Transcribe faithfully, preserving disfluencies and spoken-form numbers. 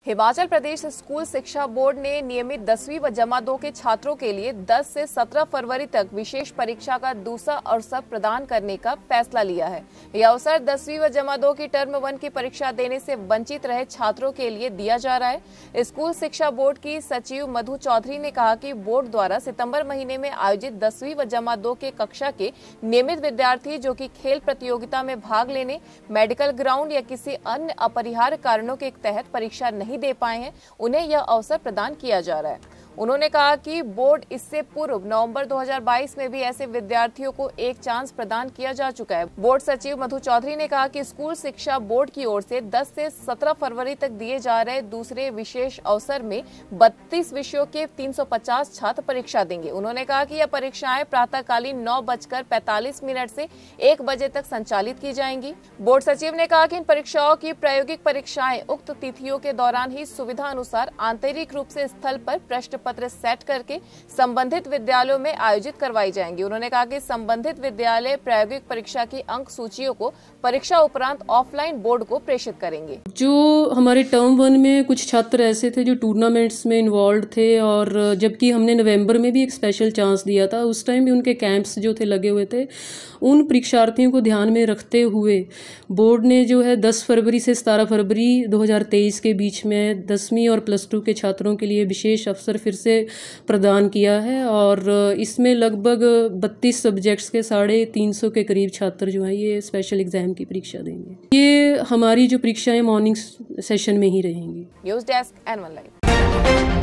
Himachal Pradesh school शिक्षा board ने नियमित दसवीं व जमा दो के छात्रों के लिए दस से सत्रह फरवरी तक विशेष परीक्षा का दूसरा अवसर प्रदान करने का फैसला लिया है। यह अवसर दसवीं व जमा दो की टर्म वन की परीक्षा देने से वंचित रहे छात्रों के लिए दिया जा रहा है। स्कूल शिक्षा बोर्ड की सचिव मधु चौधरी ने कहा कि बोर्ड द्वारा सितंबर महीने में आयोजित दसवीं व जमा दो के कक्षा के नियमित विद्यार्थी जो कि खेल प्रतियोगिता में भाग लेने, मेडिकल ग्राउंड या किसी अन्य अपरिहार्य कारणों के तहत परीक्षा नहीं दे पाए हैं, उन्हें यह अवसर प्रदान किया जा रहा है। उन्होंने कहा कि बोर्ड इससे पूर्व नवंबर दो हज़ार बाईस में भी ऐसे विद्यार्थियों को एक चांस प्रदान किया जा चुका है। बोर्ड सचिव मधु चौधरी ने कहा कि स्कूल शिक्षा बोर्ड की ओर से दस से सत्रह फरवरी तक दिए जा रहे दूसरे विशेष अवसर में बत्तीस विषयों के तीन सौ पचास छात्र परीक्षा देंगे। उन्होंने कहा कि यह परीक्षाएं प्रातःकालीन नौ बजकर पैंतालीस मिनट से एक बजे तक संचालित की जाएंगी। बोर्ड सचिव ने कहा कि इन परीक्षाओं की प्रायोगिक परीक्षाएं उक्त तिथियों के दौरान ही सुविधा अनुसार आंतरिक रूप से स्थल पर प्रश्न पत्र सेट करके संबंधित विद्यालयों में आयोजित करवाई जाएंगी। उन्होंने कहा कि संबंधित विद्यालय प्रायोगिक परीक्षा की अंक सूचियों को परीक्षा उपरांत ऑफलाइन बोर्ड को प्रेषित करेंगे। जो हमारे टर्म वन में कुछ छात्र ऐसे थे जो टूर्नामेंट्स में इन्वॉल्व थे, और जबकि हमने नवंबर में भी एक स्पेशल चांस दिया था, उस टाइम भी उनके कैंप्स जो थे लगे हुए थे। उन परीक्षार्थियों को ध्यान में रखते हुए बोर्ड ने जो है दस फरवरी से सत्रह फरवरी दो हज़ार तेईस के बीच में दसवीं और प्लस टू के छात्रों के लिए विशेष अवसर फिर से प्रदान किया है, और इसमें लगभग बत्तीस सब्जेक्ट्स के साढ़े तीन सौ के करीब छात्र जो हैं ये स्पेशल एग्जाम की परीक्षा देंगे। ये हमारी जो परीक्षाएं मॉर्निंग सेशन में ही रहेंगी। News desk N one live.